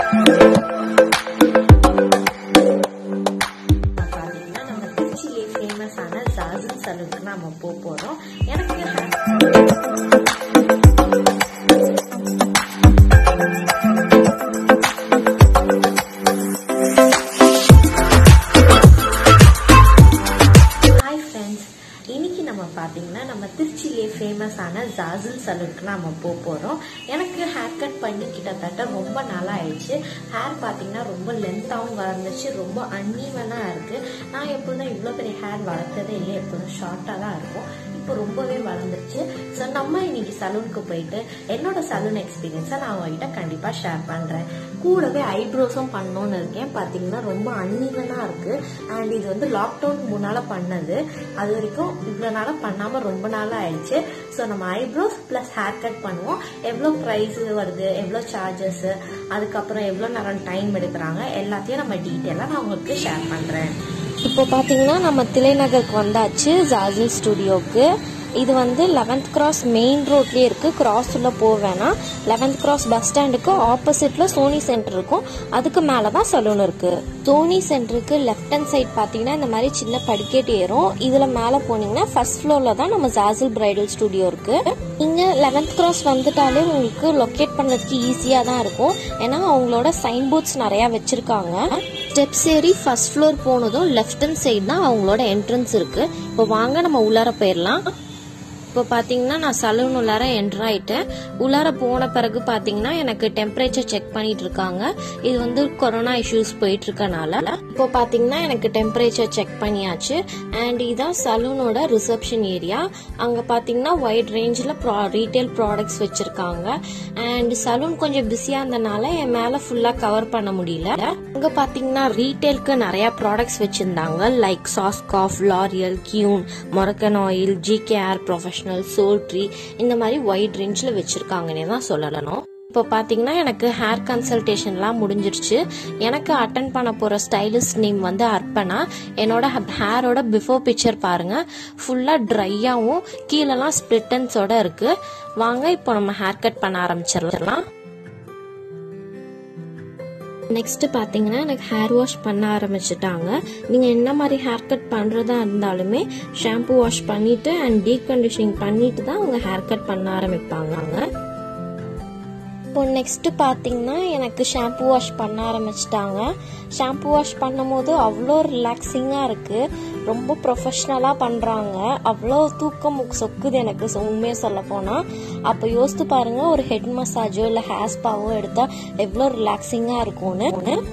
சலூனுக்கு நாம போறோம். எனக்கு இன்னைக்கு நம்ம பாத்தீங்கன்னா நம்ம திருச்சியிலே ஃபேமஸான ஜாசில் சலூனுக்கு நாம போறோம். எனக்கு ஹேர் கட் பண்ணி கிட்டத்தட்ட ரொம்ப நாளா ஆயிடுச்சு. ஹேர் பாத்தீங்கன்னா ரொம்ப லென்த்தாவும் வளர்ந்துச்சு, ரொம்ப அன்ஈவனா இருக்கு. நான் எப்போதும் இவ்வளவு பெரிய ஹேர் வளர்த்ததே இல்லை, எப்போதும் ஷார்ட்டா தான் இருக்கும். இப்போ ரொம்பவே வளர்ந்துருச்சு. ஸோ நம்ம இன்னைக்கு சலூனுக்கு போயிட்டு என்னோட சலூன் எக்ஸ்பீரியன்ஸை நான் உங்ககிட்ட கண்டிப்பா ஷேர் பண்றேன். கூடவே ஐப்ரோஸும் பண்ணணும்னு இருக்கேன். பாத்தீங்கன்னா ரொம்ப அன்ஈவனா இருக்கு. அண்ட் இது வந்து லாக்டவுன் முன்னால பண்ணது, அது வரைக்கும் இவ்வளவு நாளா பண்ணாம ரொம்ப நாளா ஆயிடுச்சு. ஸோ நம்ம ஐப்ரோஸ் பிளஸ் ஹேர் கட் பண்ணுவோம். எவ்வளவு பிரைஸ் வருது, எவ்வளவு சார்ஜஸ், அதுக்கப்புறம் எவ்வளவு நேரம் டைம் எடுக்கிறாங்க, எல்லாத்தையும் நம்ம டீட்டெயிலா நான் உங்களுக்கு ஷேர் பண்றேன். இப்போ பாத்தீங்கன்னா நம்ம திலைநகருக்கு வந்தாச்சு ஜாசில் ஸ்டுடியோக்கு. இது வந்து 11th கிராஸ் மெயின் ரோட்லயே இருக்கு. கிராஸ் உள்ள போவேனா 11th கிராஸ் பஸ் ஸ்டாண்டுக்கு ஆப்போசிட்ல சோனி சென்டர் இருக்கும். அதுக்கு மேலதான் சலூன் இருக்கு. சோனி சென்டருக்கு லெஃப்ட் ஹேண்ட் சைட் பாத்தீங்கன்னா இந்த மாதிரி சின்ன படிக்கட்டு ஏறும். இதுல மேல போனீங்கன்னா ஃபர்ஸ்ட் ஃப்ளோர்ல தான் நம்ம ஜாசில் பிரைடல் ஸ்டுடியோ இருக்கு. இங்க 11th கிராஸ் வந்துட்டாலே உங்களுக்கு லொக்கேட் பண்ணதுக்கு ஈஸியா தான் இருக்கும். ஏன்னா அவங்களோட சைன் போர்ட்ஸ் நிறைய வச்சிருக்காங்க. ஸ்டெப்ஸ் ஏறி ஃபர்ஸ்ட் ஃப்ளோர் போனதும் லெஃப்ட் ஹேண்ட் சைடு தான் அவங்களோட என்ட்ரன்ஸ் இருக்கு. இப்போ வாங்க நம்ம உள்ளார போயிடலாம். இப்போ பாத்தீங்கன்னா நான் சலூன் உள்ளார என்டர் ஆயிட்டேன். உள்ளார போன பிறகு பாத்தீங்கன்னா எனக்கு டெம்பரேச்சர் செக் பண்ணிட்டு இருக்காங்க. இது வந்து கொரோனா இஷ்யூஸ் போயிட்டு இருக்கனால இப்போ பாத்தீங்கன்னா எனக்கு டெம்பரேச்சர் செக் பண்ணியாச்சு. அண்ட் இதான் சலூனோட ரிசப்ஷன் ஏரியா. அங்க பாத்தீங்கன்னா வைட் ரேஞ்சில் ரீட்டைல் ப்ராடக்ட்ஸ் வச்சிருக்காங்க. அண்ட் சலூன் கொஞ்சம் பிஸியா இருந்தனால என் மேல ஃபுல்லா கவர் பண்ண முடியல. அங்க பாத்தீங்கன்னா ரீட்டைலுக்கு நிறைய ப்ராடக்ட்ஸ் வச்சிருந்தாங்க. Like Schwarzkopf, L'Oreal, Keune, Moroccan oil, GKR professional, சோல்ட்ரி, இந்த மாதிரி வைட் ரேஞ்சில் வச்சிருக்காங்கன்னே தான் சொல்லணும். இப்போ பாத்தீங்கன்னா எனக்கு ஹேர் கன்சல்டேஷன்லாம் முடிஞ்சிருச்சு. எனக்கு அட்டன் பண்ண போற ஸ்டைலிஸ்ட் நேம் வந்து அர்ப்பணா. என்னோட ஹேரோட பிஃபோர் பிக்சர் பாருங்க, ஃபுல்லா ட்ரையாவும் கீழெல்லாம் ஸ்பிளிட்டன்ஸோட இருக்கு. வாங்க இப்போ நம்ம ஹேர் கட் பண்ண ஆரம்பிச்சிடலாம். நெக்ஸ்ட் பாத்தீங்கன்னா எனக்கு ஹேர் வாஷ் பண்ண ஆரம்பிச்சுட்டாங்க. நீங்க என்ன மாதிரி ஹேர் கட் பண்றதா இருந்தாலுமே ஷாம்பு வாஷ் பண்ணிட்டு அண்ட் டீப் கண்டிஷனிங் பண்ணிட்டு தான் உங்க ஹேர் கட் பண்ண ஆரம்பிப்பாங்க. இப்போ நெக்ஸ்ட் பாத்தீங்கன்னா எனக்கு ஷாம்பு வாஷ் பண்ண ஆரம்பிச்சிட்டாங்க. ஷாம்பு வாஷ் பண்ணும் போது அவ்வளோ ரிலாக்ஸிங்கா இருக்கு. ரொம்ப ப்ரொஃபஷனலா பண்றாங்க. அவ்வளோ தூக்கம் சொக்குது எனக்கு உண்மையை சொல்ல போனா. அப்ப யோசித்து பாருங்க, ஒரு ஹெட் மசாஜோ இல்ல ஹேர் ஸ்பாவோ எடுத்தா எவ்வளோ ரிலாக்ஸிங்கா இருக்கும்னு.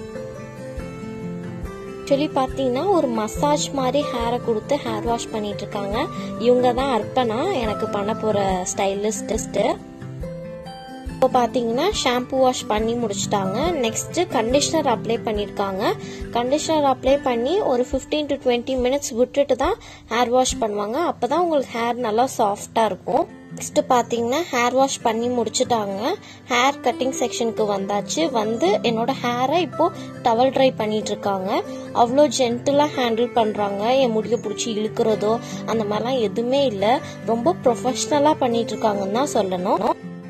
ஆக்சுவலி பாத்தீங்கன்னா ஒரு மசாஜ் மாதிரி ஹேரை கொடுத்து ஹேர் வாஷ் பண்ணிட்டு இருக்காங்க. இவங்க தான் அர்ப்பணா, எனக்கு பண்ண போற ஸ்டைலிஸ்ட். இப்போ பாத்தீங்கன்னா ஷாம்பு வாஷ் பண்ணி முடிச்சிட்டாங்க. நெக்ஸ்ட் கண்டிஷனர் அப்ளை பண்ணிருக்காங்க. கண்டிஷனர் அப்ளை பண்ணி ஒரு 15 to 20 minutes விட்டுட்டு தான் ஹேர் வாஷ் பண்ணுவாங்க. அப்பதான் உங்களுக்கு ஹேர் நல்லா சாஃப்டா இருக்கும். நெக்ஸ்ட் பாத்தீங்கன்னா ஹேர் வாஷ் பண்ணி முடிச்சுட்டாங்க. ஹேர் கட்டிங் செக்ஷனுக்கு வந்தாச்சு. வந்து என்னோட ஹேரை இப்போ டவல் ட்ரை பண்ணிட்டு இருக்காங்க. அவ்வளோ ஜென்டிலா ஹேண்டில் பண்றாங்க. என் முடிய பிடிச்சி இழுக்கிறதோ அந்த மாதிரிலாம் எதுவுமே இல்லை. ரொம்ப ப்ரொஃபஷனலா பண்ணிட்டு இருக்காங்கன்னு தான் சொல்லணும்.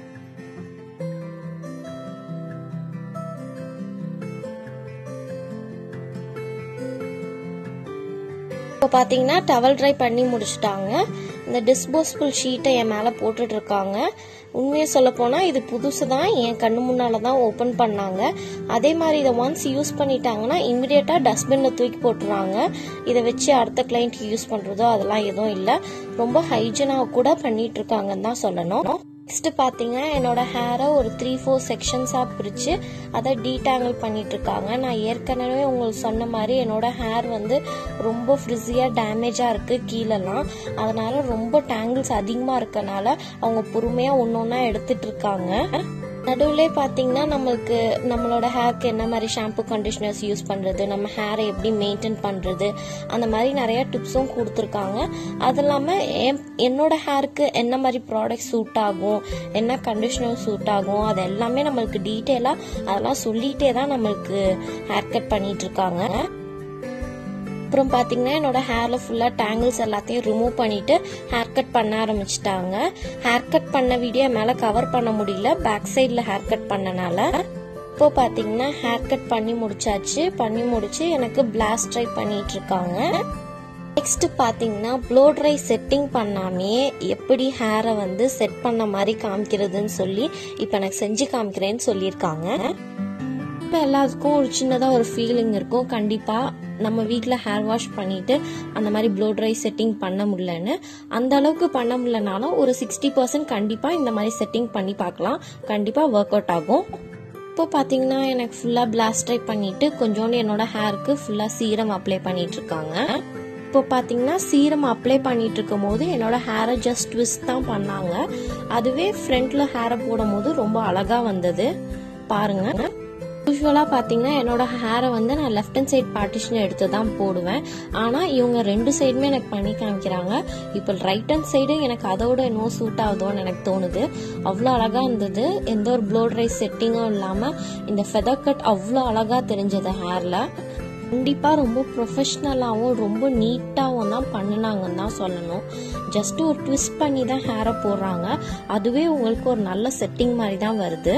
இப்போ பாத்தீங்கன்னா டவல் ட்ரை பண்ணி முடிச்சுட்டாங்க. இந்த டிஸ்போசபிள் ஷீட்டை என் மேல போட்டுட்டு இருக்காங்க. உண்மையை சொல்ல போனா இது புதுசு தான், என் கண்ணு முன்னால தான் ஓபன் பண்ணாங்க. அதே மாதிரி இதை ஒன்ஸ் யூஸ் பண்ணிட்டாங்கன்னா இமிடியேட்டா டஸ்ட்பின்ல தூக்கி போட்டுறாங்க. இதை வச்சு அடுத்த கிளைண்ட் யூஸ் பண்றதோ அதெல்லாம் எதுவும் இல்லை. ரொம்ப ஹைஜீனா கூட பண்ணிட்டு இருக்காங்கன்னு தான் சொல்லணும். நெக்ஸ்ட் பாத்தீங்கன்னா என்னோட ஹேரை ஒரு 3-4 செக்ஷன்ஸா பிரிச்சு அதை டீடாங்கிள் பண்ணிட்டு இருக்காங்க. நான் ஏற்கனவே உங்களுக்கு சொன்ன மாதிரி என்னோட ஹேர் வந்து ரொம்ப ஃப்ரிஸியா டேமேஜா இருக்கு கீழெல்லாம். அதனால ரொம்ப டேங்கிள்ஸ் அதிகமா இருக்கனால அவங்க பொறுமையா ஒன்னொன்னா எடுத்துட்டு இருக்காங்க. நடுவுல பாத்தீங்கன்னா நம்மளோட ஹேருக்கு என்ன மாதிரி ஷாம்பு கண்டிஷனர்ஸ் யூஸ் பண்றது, நம்ம ஹேரை எப்படி மெயின்டைன் பண்றது, அந்த மாதிரி நிறைய டிப்ஸும் கொடுத்துருக்காங்க. அது இல்லாம என்னோட ஹேருக்கு என்ன மாதிரி ப்ராடக்ட் சூட் ஆகும், என்ன கண்டிஷனர் சூட் ஆகும், அது எல்லாமே நம்மளுக்கு டீட்டெயிலா அதெல்லாம் சொல்லிட்டே தான் நம்மளுக்கு ஹேர் கட் பண்ணிட்டு இருக்காங்க. அப்புறம் பாத்தீங்கன்னா என்னோட ஹேர்ல ஃபுல்லா டேங்கிள்ஸ் எல்லாத்தையும் ரிமூவ் பண்ணிட்டு ஹேர் கட் பண்ண ஆரம்பிச்சிட்டாங்க. ஹேர் கட் பண்ண வீடியோ மேல கவர் பண்ண முடியல, பேக் சைட்ல ஹேர் கட் பண்ணனால. இப்போ பார்த்தீங்கன்னா ஹேர் கட் பண்ணி முடிச்சாச்சு. பண்ணி முடிச்சு எனக்கு பிளாஸ்ட் ட்ரை பண்ணிட்டு இருக்காங்க. நெக்ஸ்ட் பார்த்தீங்கன்னா ப்ளோ ட்ரை செட்டிங் பண்ணாமே எப்படி ஹேரை வந்து செட் பண்ண மாதிரி காமிக்கிறதுன்னு சொல்லி இப்போ எனக்கு செஞ்சு காமிக்கிறேன்னு சொல்லியிருக்காங்க. இப்போ எல்லாத்துக்கும் ஒரு சின்னதாக ஒரு ஃபீலிங் இருக்கும், கண்டிப்பாக நம்ம வீட்டில் ஹேர் வாஷ் பண்ணிட்டு அந்த மாதிரி ப்ளோ ட்ரை செட்டிங் பண்ண முடியலன்னு. அந்த அளவுக்கு பண்ண முடியலனாலும் ஒரு 60% கண்டிப்பாக இந்த மாதிரி செட்டிங் பண்ணி பார்க்கலாம், கண்டிப்பாக ஒர்க் அவுட் ஆகும். இப்போ பார்த்தீங்கன்னா எனக்கு ஃபுல்லாக பிளாஸ்ட் ட்ரை பண்ணிட்டு கொஞ்சோண்டு என்னோட ஹேருக்கு ஃபுல்லாக சீரம் அப்ளை பண்ணிட்டு இருக்காங்க. இப்போ பார்த்தீங்கன்னா சீரம் அப்ளை பண்ணிட்டு இருக்கும் போது என்னோட ஹேரை ஜஸ்ட் ட்விஸ்ட் தான் பண்ணாங்க. அதுவே ஃப்ரண்ட்ல ஹேரை போடும் போது ரொம்ப அழகா வந்தது பாருங்க. யூஸ்வலாக பார்த்தீங்கன்னா என்னோட ஹேரை வந்து நான் லெஃப்ட் ஹேண்ட் சைட் பார்ட்டிஷன் எடுத்து தான் போடுவேன். ஆனால் இவங்க 2 சைடுமே எனக்கு பண்ணி காமிக்கிறாங்க. இப்போ ரைட் ஹேண்ட் சைடு எனக்கு அதோட இன்னும் சூட் ஆகுதோன்னு எனக்கு தோணுது. அவ்வளோ அழகாக இருந்தது. எந்த ஒரு ப்ளோ ட்ரை செட்டிங்கும் இல்லாமல் இந்த ஃபெதர் கட் அவ்வளோ அழகாக தெரிஞ்சது ஹேரில். கண்டிப்பாக ரொம்ப ப்ரொஃபஷ்னலாகவும் ரொம்ப நீட்டாகவும் தான் பண்ணினாங்கன்னு தான் சொல்லணும். ஜஸ்ட் ஒரு ட்விஸ்ட் பண்ணி தான் ஹேரை போடுறாங்க, அதுவே உங்களுக்கு ஒரு நல்ல செட்டிங் மாதிரி தான் வருது.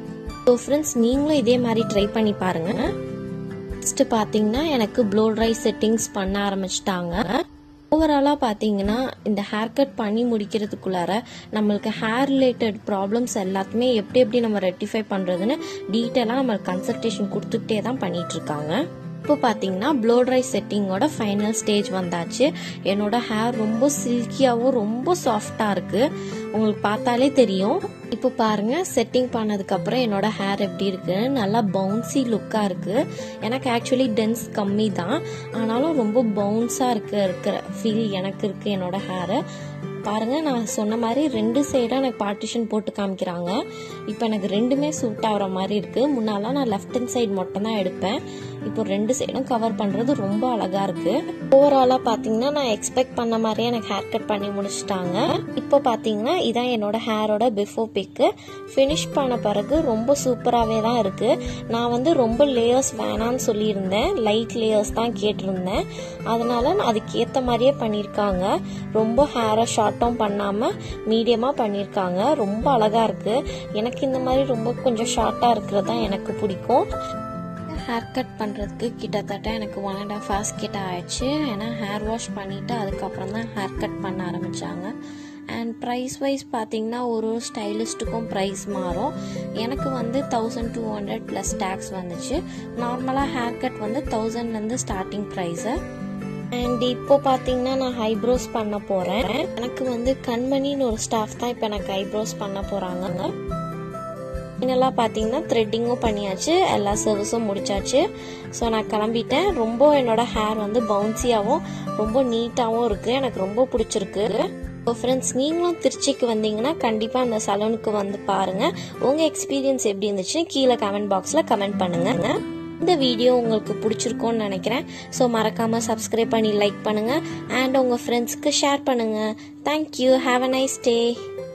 ஸோ ஃப்ரெண்ட்ஸ், நீங்களும் இதே மாதிரி ட்ரை பண்ணி பாருங்க. நெக்ஸ்ட் பார்த்தீங்கன்னா எனக்கு ப்ளோ ட்ரை செட்டிங்ஸ் பண்ண ஆரம்பிச்சிட்டாங்க. ஓவராலாக பார்த்தீங்கன்னா இந்த ஹேர் கட் பண்ணி முடிக்கிறதுக்குள்ளார நம்மளுக்கு ஹேர் ரிலேட்டட் ப்ராப்ளம்ஸ் எல்லாத்துமே எப்படி நம்ம ரெக்டிஃபை பண்ணுறதுன்னு டீட்டெயிலாக நம்மளுக்கு கன்சல்டேஷன் கொடுத்துக்கிட்டே தான் பண்ணிட்டு இருக்காங்க. இப்போ பார்த்தீங்கன்னா ப்ளோ ட்ரை செட்டிங்கோட ஃபைனல் ஸ்டேஜ் வந்தாச்சு. என்னோட ஹேர் ரொம்ப சில்கியாகவும் ரொம்ப சாஃப்டாக இருக்கு, உங்களுக்கு பார்த்தாலே தெரியும். இப்போ பாருங்க, செட்டிங் பண்ணதுக்கு அப்புறம் என்னோட ஹேர் எப்படி இருக்குன்னு நல்லா பவுன்சி லுக்கா இருக்கு. எனக்கு ஆக்சுவலி டென்ஸ் கம்மி தான், ஆனாலும் ரொம்ப பவுன்ஸா இருக்கிற ஃபீல் எனக்கு இருக்கு என்னோட ஹேரு. பாருங்க, நான் சொன்ன மாதிரி 2 சைடா எனக்கு பார்ட்டிஷன் போட்டு காமிக்கிறாங்க. இப்போ எனக்கு 2மே சூட் ஆகிற மாதிரி இருக்கு. முன்னால நான் லெஃப்ட் ஹேண்ட் சைடு மட்டும் தான் எடுப்பேன், இப்போ 2 சைடும் கவர் பண்றது ரொம்ப அழகா இருக்கு. ஓவராலா பாத்தீங்கன்னா நான் எக்ஸ்பெக்ட் பண்ண மாதிரியே எனக்கு ஹேர் கட் பண்ணி முடிச்சிட்டாங்க. இப்போ பாத்தீங்கன்னா இதான் என்னோட ஹேரோட பிஃபோர் பிக்கு. ஃபினிஷ் பண்ண பிறகு ரொம்ப சூப்பராகவே தான் இருக்கு. நான் வந்து ரொம்ப லேயர்ஸ் வேணான்னு சொல்லியிருந்தேன், லைட் லேயர்ஸ் தான் கேட்டிருந்தேன். அதனால நான் அதுக்கேற்ற மாதிரியே பண்ணியிருக்காங்க. ரொம்ப ஹேரை ஷார்ட்டும் பண்ணாம மீடியமா பண்ணியிருக்காங்க. ரொம்ப அழகா இருக்கு. எனக்கு இந்த மாதிரி ரொம்ப கொஞ்சம் ஷார்ட்டா இருக்கிறது தான் எனக்கு பிடிக்கும். ஹேர் கட் பண்ணுறதுக்கு கிட்டத்தட்ட எனக்கு 1.5 hours கிட்ட ஆயிடுச்சு. ஏன்னா ஹேர் வாஷ் பண்ணிவிட்டு அதுக்கப்புறம் தான் ஹேர் கட் பண்ண ஆரம்பித்தாங்க. அண்ட் ப்ரைஸ் வைஸ் பார்த்தீங்கன்னா ஒரு ஸ்டைலிஸ்ட்டுக்கும் ப்ரைஸ் மாறும். எனக்கு வந்து 1200 ப்ளஸ் டேக்ஸ் வந்துச்சு. நார்மலாக ஹேர் கட் வந்து 1000லேருந்து ஸ்டார்டிங் ப்ரைஸு. அண்ட் இப்போ பார்த்தீங்கன்னா நான் ஐப்ரோஸ் பண்ண போகிறேன். எனக்கு வந்து கண்மணின்னு ஒரு ஸ்டாஃப் தான் இப்போ எனக்கு ஐப்ரோஸ் பண்ண போகிறாங்க. ஃபைனலாக பார்த்தீங்கன்னா த்ரெட்டிங்கும் பண்ணியாச்சு, எல்லா சர்வீஸும் முடிச்சாச்சு. ஸோ நான் கிளம்பிட்டேன். ரொம்ப என்னோட ஹேர் வந்து பவுன்சியாகவும் ரொம்ப நீட்டாகவும் இருக்குது, எனக்கு ரொம்ப பிடிச்சிருக்கு. ஸோ ஃப்ரெண்ட்ஸ், நீங்களும் திருச்சிக்கு வந்தீங்கன்னா கண்டிப்பாக அந்த சலூனுக்கு வந்து பாருங்கள். உங்கள் எக்ஸ்பீரியன்ஸ் எப்படி இருந்துச்சுன்னு கீழே கமெண்ட் பாக்ஸில் கமெண்ட் பண்ணுங்க. இந்த வீடியோ உங்களுக்கு பிடிச்சிருக்கும்னு நினைக்கிறேன். ஸோ மறக்காமல் சப்ஸ்கிரைப் பண்ணி லைக் பண்ணுங்கள் அண்ட் உங்கள் ஃப்ரெண்ட்ஸ்க்கு ஷேர் பண்ணுங்கள். Thank you. Have a nice day.